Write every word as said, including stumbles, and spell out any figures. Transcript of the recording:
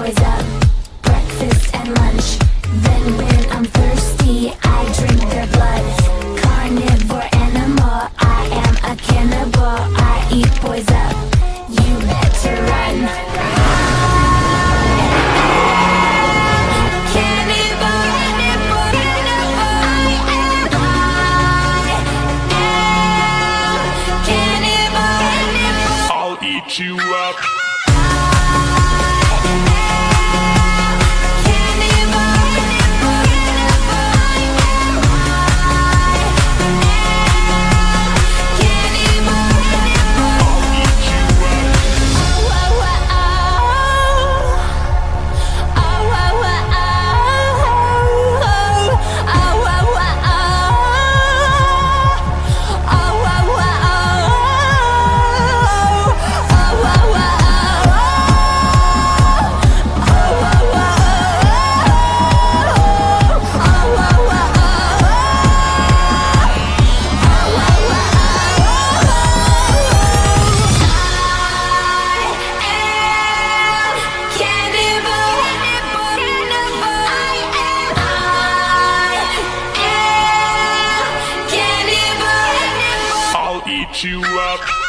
boys up, breakfast and lunch. Then when I'm thirsty, I drink their blood. Carnivore animal, I am a cannibal. I eat boys up, you better run. Eat you up. Eat you up.